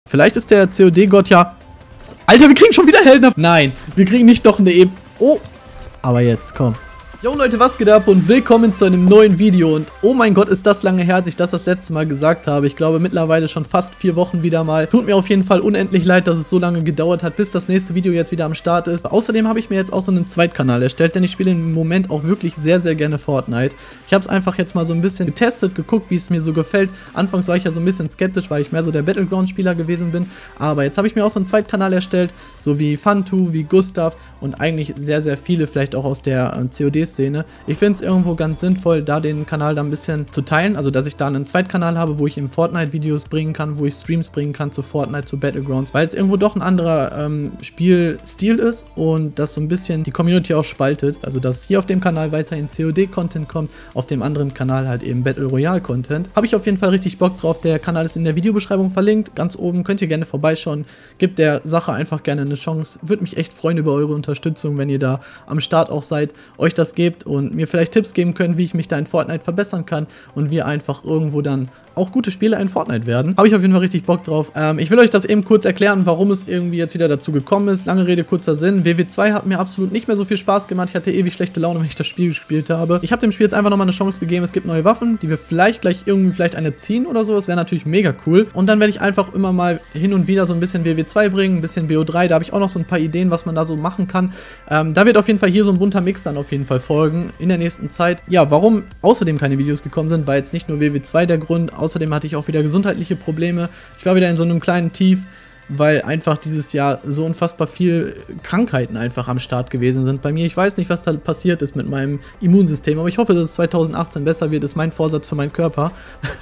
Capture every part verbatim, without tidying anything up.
Vielleicht ist der C O D-Gott ja... Alter, wir kriegen schon wieder Helden. Nein, wir kriegen nicht doch eine E... Oh, aber jetzt, komm. Jo Leute, was geht ab und willkommen zu einem neuen Video und oh mein Gott, ist das lange her, als ich das das letzte Mal gesagt habe. Ich glaube mittlerweile schon fast vier Wochen wieder mal. Tut mir auf jeden Fall unendlich leid, dass es so lange gedauert hat, bis das nächste Video jetzt wieder am Start ist. Außerdem habe ich mir jetzt auch so einen Zweitkanal erstellt, denn ich spiele im Moment auch wirklich sehr, sehr gerne Fortnite. Ich habe es einfach jetzt mal so ein bisschen getestet, geguckt, wie es mir so gefällt. Anfangs war ich ja so ein bisschen skeptisch, weil ich mehr so der Battleground-Spieler gewesen bin. Aber jetzt habe ich mir auch so einen Zweitkanal erstellt, so wie Fantu, wie Gustav und eigentlich sehr, sehr viele, vielleicht auch aus der äh, C O D-Szene. Ich finde es irgendwo ganz sinnvoll, da den Kanal da ein bisschen zu teilen, also dass ich da einen Zweitkanal habe, wo ich eben Fortnite-Videos bringen kann, wo ich Streams bringen kann zu Fortnite, zu Battlegrounds, weil es irgendwo doch ein anderer ähm, Spielstil ist und das so ein bisschen die Community auch spaltet, also dass hier auf dem Kanal weiterhin C O D-Content kommt, auf dem anderen Kanal halt eben Battle Royale-Content. Habe ich auf jeden Fall richtig Bock drauf, der Kanal ist in der Videobeschreibung verlinkt, ganz oben, könnt ihr gerne vorbeischauen, gebt der Sache einfach gerne eine Chance, würde mich echt freuen über eure Unterstützung, wenn ihr da am Start auch seid, euch das gebt und mir vielleicht Tipps geben können, wie ich mich da in Fortnite verbessern kann und wir einfach irgendwo dann auch gute Spieler in Fortnite werden. Habe ich auf jeden Fall richtig Bock drauf. Ähm, ich will euch das eben kurz erklären, warum es irgendwie jetzt wieder dazu gekommen ist. Lange Rede, kurzer Sinn. W W zwei hat mir absolut nicht mehr so viel Spaß gemacht. Ich hatte ewig schlechte Laune, wenn ich das Spiel gespielt habe. Ich habe dem Spiel jetzt einfach nochmal eine Chance gegeben. Es gibt neue Waffen, die wir vielleicht gleich irgendwie vielleicht eine ziehen oder so. Das wäre natürlich mega cool. Und dann werde ich einfach immer mal hin und wieder so ein bisschen W W zwei bringen, ein bisschen B O drei. Da habe ich auch noch so ein paar Ideen, was man da so machen kann. Ähm, da wird auf jeden Fall hier so ein bunter Mix dann auf jeden Fall folgen in der nächsten Zeit. Ja, warum außerdem keine Videos gekommen sind, war jetzt nicht nur W W zwei der Grund. Außerdem hatte ich auch wieder gesundheitliche Probleme. Ich war wieder in so einem kleinen Tief, weil einfach dieses Jahr so unfassbar viel Krankheiten einfach am Start gewesen sind bei mir. Ich weiß nicht, was da passiert ist mit meinem Immunsystem, aber ich hoffe, dass es zweitausendachtzehn besser wird, ist mein Vorsatz für meinen Körper.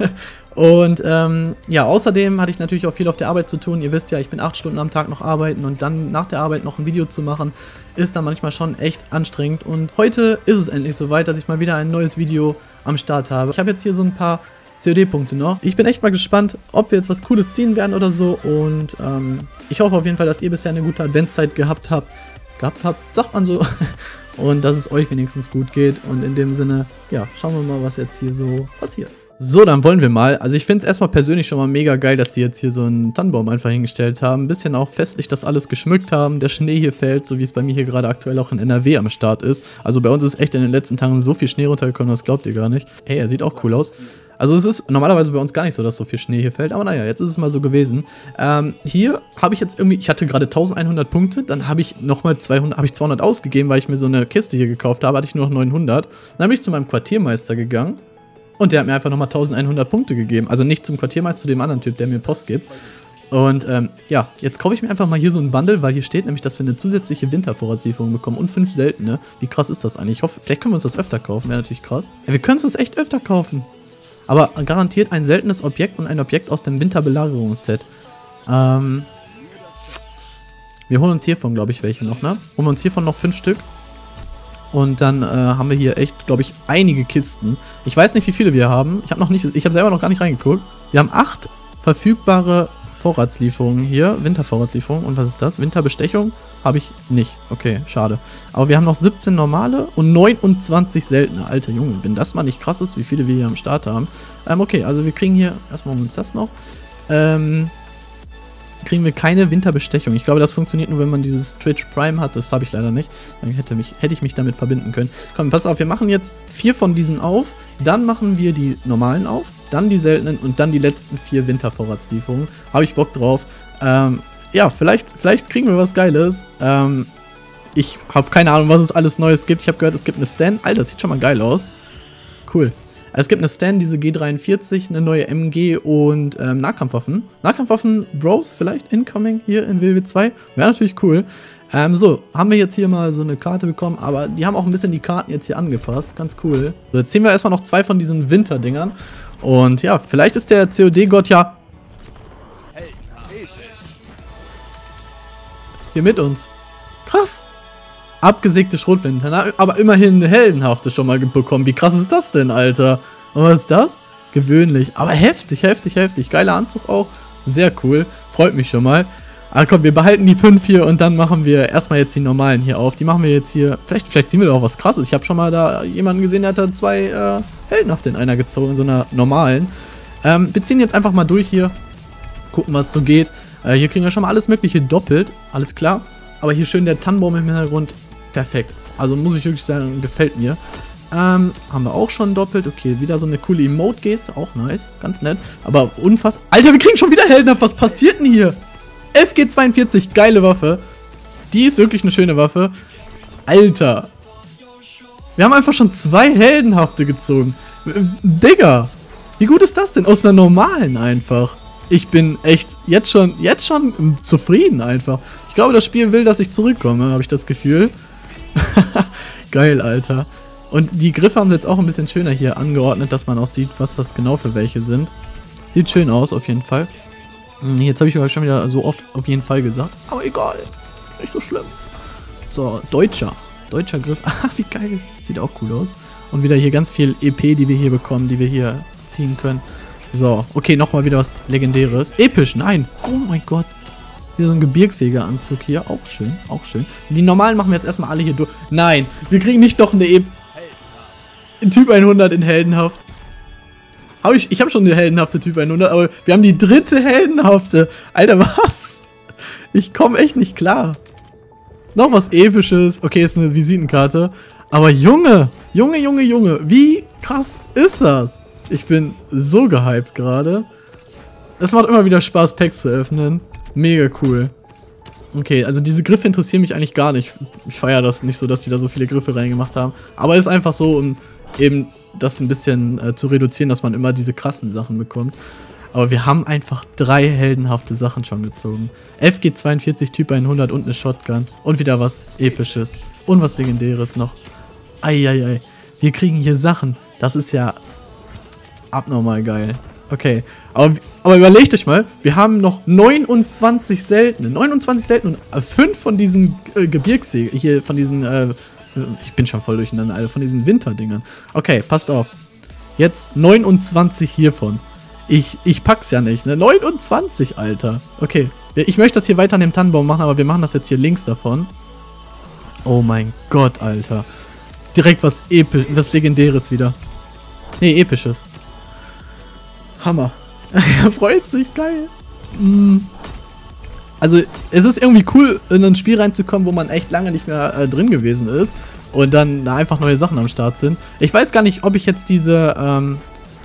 Und ähm, ja, außerdem hatte ich natürlich auch viel auf der Arbeit zu tun. Ihr wisst ja, ich bin acht Stunden am Tag noch arbeiten und dann nach der Arbeit noch ein Video zu machen, ist dann manchmal schon echt anstrengend. Und heute ist es endlich soweit, dass ich mal wieder ein neues Video am Start habe. Ich habe jetzt hier so ein paar C O D-Punkte noch. Ich bin echt mal gespannt, ob wir jetzt was Cooles ziehen werden oder so und ähm, ich hoffe auf jeden Fall, dass ihr bisher eine gute Adventszeit gehabt habt. Gehabt habt, sagt man so. Und dass es euch wenigstens gut geht und in dem Sinne, ja, schauen wir mal, was jetzt hier so passiert. So, dann wollen wir mal. Also ich finde es erstmal persönlich schon mal mega geil, dass die jetzt hier so einen Tannenbaum einfach hingestellt haben. Ein bisschen auch festlich das alles geschmückt haben. Der Schnee hier fällt, so wie es bei mir hier gerade aktuell auch in N R W am Start ist. Also bei uns ist echt in den letzten Tagen so viel Schnee runtergekommen, das glaubt ihr gar nicht. Hey, er sieht auch cool aus. Also es ist normalerweise bei uns gar nicht so, dass so viel Schnee hier fällt, aber naja, jetzt ist es mal so gewesen. Ähm, hier habe ich jetzt irgendwie, ich hatte gerade eintausendeinhundert Punkte, dann habe ich nochmal zweihundert, habe ich zweihundert ausgegeben, weil ich mir so eine Kiste hier gekauft habe, hatte ich nur noch neunhundert. Dann bin ich zu meinem Quartiermeister gegangen und der hat mir einfach nochmal eintausendeinhundert Punkte gegeben. Also nicht zum Quartiermeister, zu dem anderen Typ, der mir Post gibt. Und ähm, ja, jetzt kaufe ich mir einfach mal hier so ein Bundle, weil hier steht nämlich, dass wir eine zusätzliche Wintervorratslieferung bekommen und fünf seltene. Wie krass ist das eigentlich? Ich hoffe, vielleicht können wir uns das öfter kaufen, wäre natürlich krass. Ja, wir können uns das echt öfter kaufen. Aber garantiert ein seltenes Objekt und ein Objekt aus dem Winterbelagerungsset. Ähm, wir holen uns hiervon, glaube ich, welche noch, ne? Holen wir uns hiervon noch fünf Stück. Und dann äh, haben wir hier echt, glaube ich, einige Kisten. Ich weiß nicht, wie viele wir haben. Ich habe noch nicht, ich habe selber noch gar nicht reingeguckt. Wir haben acht verfügbare Vorratslieferungen hier. Wintervorratslieferungen. Und was ist das? Winterbestechung? Habe ich nicht. Okay, schade. Aber wir haben noch siebzehn normale und neunundzwanzig seltene. Alter Junge, wenn das mal nicht krass ist, wie viele wir hier am Start haben. Ähm, okay, also wir kriegen hier, erstmal uns das noch. Ähm, kriegen wir keine Winterbestechung. Ich glaube, das funktioniert nur, wenn man dieses Twitch Prime hat. Das habe ich leider nicht. Dann hätte, mich, hätte ich mich damit verbinden können. Komm, pass auf, wir machen jetzt vier von diesen auf. Dann machen wir die normalen auf. Dann die seltenen und dann die letzten vier Wintervorratslieferungen. Habe ich Bock drauf. Ähm, ja, vielleicht, vielleicht kriegen wir was Geiles. Ähm, ich habe keine Ahnung, was es alles Neues gibt. Ich habe gehört, es gibt eine Stan. Alter, das sieht schon mal geil aus. Cool. Es gibt eine Stan, diese G dreiundvierzig, eine neue M G und ähm, Nahkampfwaffen. Nahkampfwaffen Bros vielleicht incoming hier in W W zwei. Wäre natürlich cool. Ähm, so, haben wir jetzt hier mal so eine Karte bekommen, aber die haben auch ein bisschen die Karten jetzt hier angepasst. Ganz cool. So, jetzt ziehen wir erstmal noch zwei von diesen Winterdingern. Und ja, vielleicht ist der C O D-Gott ja hier mit uns. Krass. Abgesägte Schrotflinte, na, aber immerhin eine heldenhafte schon mal bekommen. Wie krass ist das denn, Alter? Und was ist das? Gewöhnlich. Aber heftig, heftig, heftig. Geiler Anzug auch. Sehr cool. Freut mich schon mal. Aber komm, wir behalten die fünf hier und dann machen wir erstmal jetzt die normalen hier auf. Die machen wir jetzt hier. Vielleicht, vielleicht ziehen wir da auch was Krasses. Ich habe schon mal da jemanden gesehen, der hat da zwei äh, heldenhafte in einer gezogen, in so einer normalen. Ähm, wir ziehen jetzt einfach mal durch hier. Gucken, was so geht. Äh, hier kriegen wir schon mal alles mögliche doppelt. Alles klar. Aber hier schön der Tannenbaum im Hintergrund. Perfekt. Also muss ich wirklich sagen, gefällt mir. Ähm, haben wir auch schon doppelt. Okay, wieder so eine coole Emote-Geste. Auch nice. Ganz nett. Aber unfassbar. Alter, wir kriegen schon wieder Heldenhaft. Was passiert denn hier? F G zweiundvierzig. Geile Waffe. Die ist wirklich eine schöne Waffe. Alter. Wir haben einfach schon zwei Heldenhafte gezogen. Digga. Wie gut ist das denn? Aus einer normalen einfach. Ich bin echt jetzt schon, jetzt schon zufrieden einfach. Ich glaube, das Spiel will, dass ich zurückkomme, habe ich das Gefühl. Geil, Alter. Und die Griffe haben jetzt auch ein bisschen schöner hier angeordnet, dass man auch sieht, was das genau für welche sind. Sieht schön aus, auf jeden Fall. Jetzt habe ich euch schon wieder so oft auf jeden Fall gesagt. Aber egal. Nicht so schlimm. So, deutscher. Deutscher Griff. Ah, wie geil. Sieht auch cool aus. Und wieder hier ganz viel E P, die wir hier bekommen, die wir hier ziehen können. So, okay, nochmal wieder was Legendäres. Episch, nein. Oh mein Gott. Hier so ein Gebirgsjägeranzug hier. Auch schön, auch schön. Die normalen machen wir jetzt erstmal alle hier durch. Nein, wir kriegen nicht doch eine E P. Typ hundert in Heldenhaft. Hab ich ich habe schon eine heldenhafte Typ hundert, aber wir haben die dritte heldenhafte. Alter, was? Ich komme echt nicht klar. Noch was Episches. Okay, ist eine Visitenkarte. Aber Junge, Junge, Junge, Junge. Wie krass ist das? Ich bin so gehypt gerade. Es macht immer wieder Spaß, Packs zu öffnen. Mega cool. Okay, also diese Griffe interessieren mich eigentlich gar nicht. Ich feiere das nicht so, dass die da so viele Griffe reingemacht haben. Aber es ist einfach so, um eben das ein bisschen äh, zu reduzieren, dass man immer diese krassen Sachen bekommt. Aber wir haben einfach drei heldenhafte Sachen schon gezogen. F G zweiundvierzig, Typ hundert und eine Shotgun. Und wieder was Episches. Und was Legendäres noch. Eieiei. Wir kriegen hier Sachen. Das ist ja abnormal geil. Okay. Aber, aber überlegt euch mal, wir haben noch neunundzwanzig seltene. neunundzwanzig seltene und fünf von diesen äh, Gebirgssägen. Hier von diesen, äh, ich bin schon voll durcheinander, Alter, von diesen Winterdingern. Okay, passt auf. Jetzt neunundzwanzig hiervon. Ich, ich pack's ja nicht, ne? neunundzwanzig, Alter. Okay. Ich möchte das hier weiter an dem Tannenbaum machen, aber wir machen das jetzt hier links davon. Oh mein Gott, Alter. Direkt was Episch, was Legendäres wieder. Nee, Episches. Hammer. Er freut sich, geil. Mm. Also, es ist irgendwie cool, in ein Spiel reinzukommen, wo man echt lange nicht mehr äh, drin gewesen ist. Und dann da einfach neue Sachen am Start sind. Ich weiß gar nicht, ob ich jetzt diese ähm,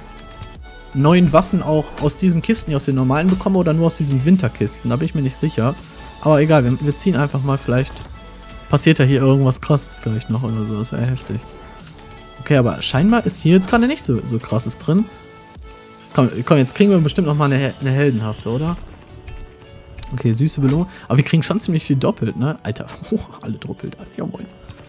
neuen Waffen auch aus diesen Kisten hier, aus den normalen bekomme oder nur aus diesen Winterkisten. Da bin ich mir nicht sicher. Aber egal, wir, wir ziehen einfach mal, vielleicht passiert ja hier irgendwas krasses gleich noch oder so. Das wäre heftig. Okay, aber scheinbar ist hier jetzt gerade nicht so, so krasses drin. Komm, komm, jetzt kriegen wir bestimmt noch mal eine, eine heldenhafte, oder? Okay, süße Belohnung. Aber wir kriegen schon ziemlich viel doppelt, ne? Alter, oh, alle doppelt. Ja, moin.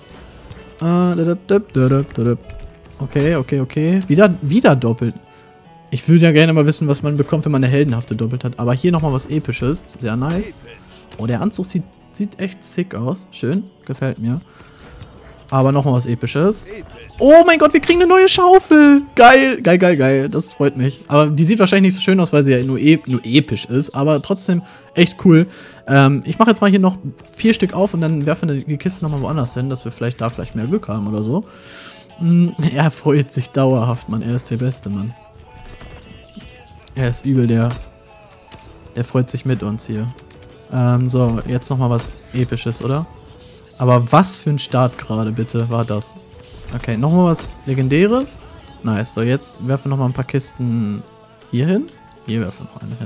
Okay, okay, okay. Wieder, wieder doppelt. Ich würde ja gerne mal wissen, was man bekommt, wenn man eine heldenhafte doppelt hat. Aber hier nochmal was Episches. Sehr nice. Oh, der Anzug sieht, sieht echt sick aus. Schön, gefällt mir. Aber nochmal was Episches. Oh mein Gott, wir kriegen eine neue Schaufel. Geil, geil, geil, geil. Das freut mich. Aber die sieht wahrscheinlich nicht so schön aus, weil sie ja nur, e nur episch ist. Aber trotzdem echt cool. Ähm, ich mache jetzt mal hier noch vier Stück auf und dann werfen wir die Kiste nochmal woanders hin, dass wir vielleicht da vielleicht mehr Glück haben oder so. Hm, er freut sich dauerhaft, Mann. Er ist der Beste, Mann. Er ist übel, der... Der freut sich mit uns hier. Ähm, so, jetzt nochmal was Episches, oder? Aber was für ein Start gerade, bitte, war das? Okay, nochmal was Legendäres. Nice, so jetzt werfen wir nochmal ein paar Kisten hier hin. Hier werfen wir noch eine hin.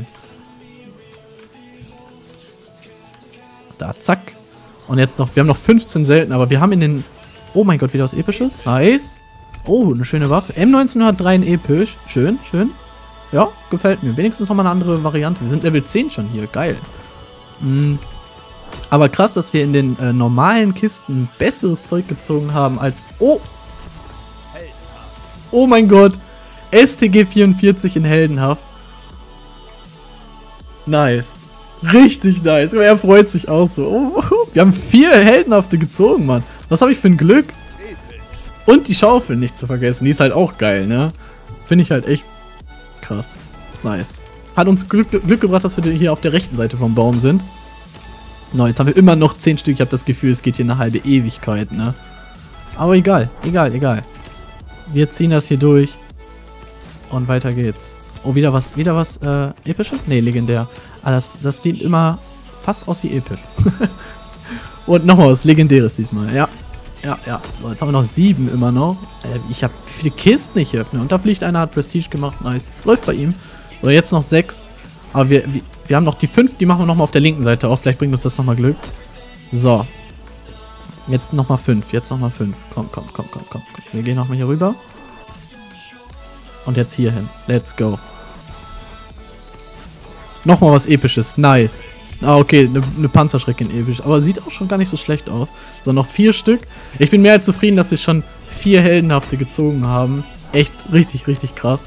Da, zack. Und jetzt noch, wir haben noch fünfzehn selten, aber wir haben in den... Oh mein Gott, wieder was Episches. Nice. Oh, eine schöne Waffe. M neunzehnhundertdrei in episch. Schön, schön. Ja, gefällt mir. Wenigstens nochmal eine andere Variante. Wir sind Level zehn schon hier. Geil. Mhm. Aber krass, dass wir in den äh, normalen Kisten besseres Zeug gezogen haben als... Oh! Oh mein Gott! S T G vierundvierzig in Heldenhaft. Nice. Richtig nice. Er freut sich auch so. Oh, wir haben vier Heldenhafte gezogen, Mann. Was habe ich für ein Glück? Und die Schaufel nicht zu vergessen. Die ist halt auch geil, ne? Finde ich halt echt krass. Nice. Hat uns Glück, Glück gebracht, dass wir hier auf der rechten Seite vom Baum sind. No, jetzt haben wir immer noch zehn Stück. Ich habe das Gefühl, es geht hier eine halbe Ewigkeit, ne? Aber egal, egal, egal. Wir ziehen das hier durch. Und weiter geht's. Oh, wieder was, wieder was, äh, episches? Nee, legendär. Ah, das, das sieht immer fast aus wie episch. Und nochmal was Legendäres diesmal, ja. Ja, ja. So, jetzt haben wir noch sieben immer noch. Äh, ich habe wie viele Kisten ich öffne. Und da fliegt einer, hat Prestige gemacht, nice. Läuft bei ihm. So, jetzt noch sechs. Aber wir, wir, wir haben noch die fünf, die machen wir nochmal auf der linken Seite auf. Vielleicht bringt uns das nochmal Glück. So. Jetzt nochmal fünf, jetzt nochmal fünf. Komm, komm, komm, komm, komm. Wir gehen nochmal hier rüber. Und jetzt hier hin. Let's go. Nochmal was Episches. Nice. Ah, okay. Eine ne Panzerschreckin episch. Aber sieht auch schon gar nicht so schlecht aus. So, noch vier Stück. Ich bin mehr als zufrieden, dass wir schon vier Heldenhafte gezogen haben. Echt richtig, richtig krass.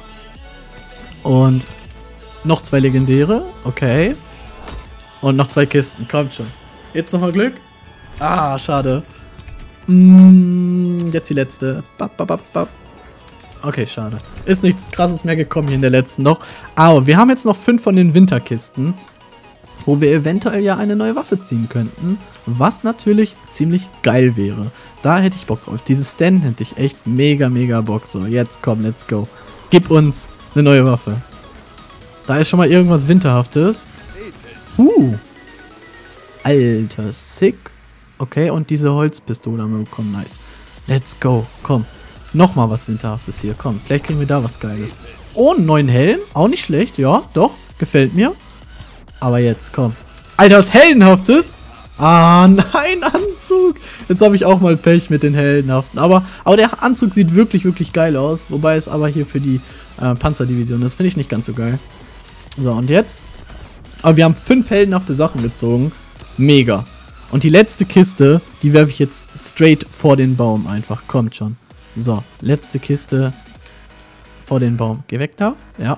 Und noch zwei Legendäre. Okay. Und noch zwei Kisten. Kommt schon. Jetzt nochmal Glück. Ah, schade. Mm, jetzt die letzte. Bap, bap, bap, bap. Okay, schade. Ist nichts Krasses mehr gekommen hier in der letzten noch. Aber wir haben jetzt noch fünf von den Winterkisten, wo wir eventuell ja eine neue Waffe ziehen könnten. Was natürlich ziemlich geil wäre. Da hätte ich Bock drauf. Dieses Stand hätte ich echt mega, mega Bock. So, jetzt komm, let's go. Gib uns eine neue Waffe. Da ist schon mal irgendwas Winterhaftes. Uh. Alter, sick. Okay, und diese Holzpistole haben wir bekommen. Nice. Let's go. Komm. Nochmal was Winterhaftes hier. Komm, vielleicht kriegen wir da was Geiles. Oh, einen neuen Helm. Auch nicht schlecht. Ja, doch. Gefällt mir. Aber jetzt, komm. Alter, was Heldenhaftes? Ah, nein, Anzug. Jetzt habe ich auch mal Pech mit den Heldenhaften. Aber, aber der Anzug sieht wirklich, wirklich geil aus. Wobei es aber hier für die äh, Panzerdivision ist. Finde ich nicht ganz so geil. So, und jetzt? Aber wir haben fünf heldenhafte Sachen gezogen. Mega. Und die letzte Kiste, die werfe ich jetzt straight vor den Baum einfach. Kommt schon. So, letzte Kiste vor den Baum. Geh weg da. Ja.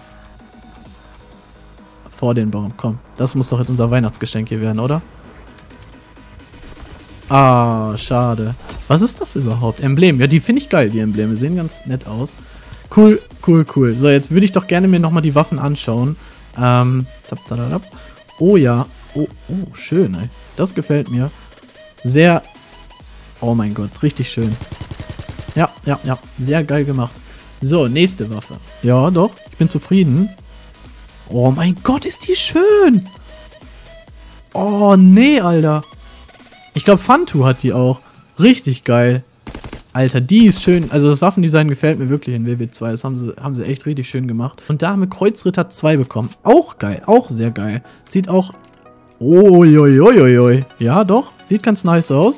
Vor den Baum. Komm. Das muss doch jetzt unser Weihnachtsgeschenk hier werden, oder? Ah, schade. Was ist das überhaupt? Emblem. Ja, die finde ich geil, die Embleme. Sehen ganz nett aus. Cool, cool, cool. So, jetzt würde ich doch gerne mir nochmal die Waffen anschauen. Ähm, zap, zap, zap. Oh ja. Oh, oh, schön, ey. Das gefällt mir. Sehr... Oh mein Gott, richtig schön. Ja, ja, ja. Sehr geil gemacht. So, nächste Waffe. Ja, doch. Ich bin zufrieden. Oh mein Gott, ist die schön. Oh, nee, Alter. Ich glaube, Fantu hat die auch. Richtig geil. Alter, die ist schön. Also das Waffendesign gefällt mir wirklich in W W zwei. Das haben sie, haben sie echt richtig schön gemacht. Und da haben wir Kreuzritter zwei bekommen. Auch geil. Auch sehr geil. Sieht auch... Uiuiuiui. Ja, doch. Sieht ganz nice aus.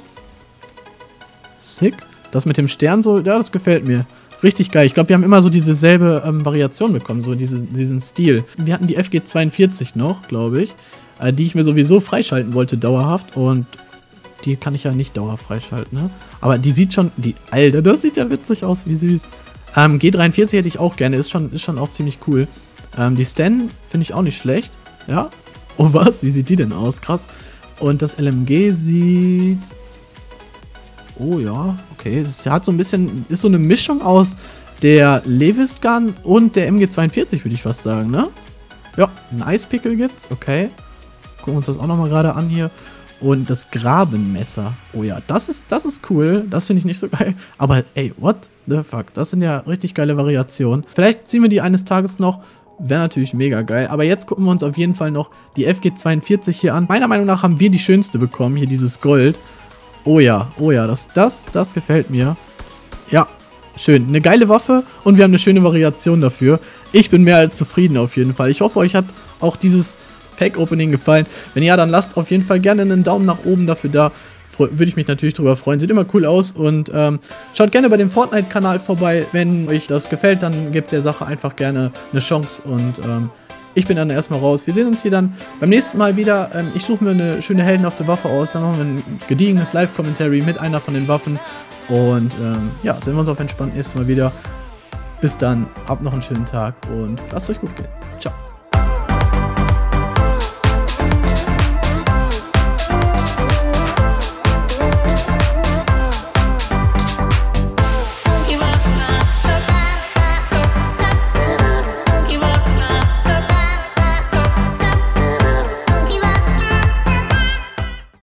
Sick. Das mit dem Stern so, ja, das gefällt mir. Richtig geil. Ich glaube, wir haben immer so dieselbe ähm, Variation bekommen, so diese, diesen Stil. Wir hatten die F G zweiundvierzig noch, glaube ich, äh, die ich mir sowieso freischalten wollte, dauerhaft. Und die kann ich ja nicht dauerhaft freischalten, ne? Aber die sieht schon, die, Alter, das sieht ja witzig aus, wie süß. Ähm, G dreiundvierzig hätte ich auch gerne, ist schon, ist schon auch ziemlich cool. Ähm, die Stan finde ich auch nicht schlecht, ja. Oh, was? Wie sieht die denn aus? Krass. Und das L M G sieht... Oh ja, okay. Das hat so ein bisschen... Ist so eine Mischung aus der Lewis Gun und der M G zweiundvierzig, würde ich fast sagen, ne? Ja, ein Eispickel gibt's. Okay. Gucken wir uns das auch nochmal gerade an hier. Und das Grabenmesser. Oh ja, das ist, das ist cool. Das finde ich nicht so geil. Aber ey, what the fuck? Das sind ja richtig geile Variationen. Vielleicht ziehen wir die eines Tages noch. Wäre natürlich mega geil. Aber jetzt gucken wir uns auf jeden Fall noch die F G zweiundvierzig hier an. Meiner Meinung nach haben wir die schönste bekommen. Hier dieses Gold. Oh ja, oh ja. Das, das, das gefällt mir. Ja, schön. Eine geile Waffe. Und wir haben eine schöne Variation dafür. Ich bin mehr als zufrieden auf jeden Fall. Ich hoffe, euch hat auch dieses Pack-Opening gefallen. Wenn ja, dann lasst auf jeden Fall gerne einen Daumen nach oben dafür da. Würde ich mich natürlich drüber freuen. Sieht immer cool aus. Und ähm, schaut gerne bei dem Fortnite-Kanal vorbei. Wenn euch das gefällt, dann gebt der Sache einfach gerne eine Chance. Und ähm, ich bin dann erstmal raus. Wir sehen uns hier dann beim nächsten Mal wieder. Ähm, ich suche mir eine schöne heldenhafte Waffe aus. Dann machen wir ein gediegenes Live-Commentary mit einer von den Waffen. Und ähm, ja, sehen wir uns auf entspannt nächstes Mal wieder. Bis dann. Habt noch einen schönen Tag und lasst euch gut gehen.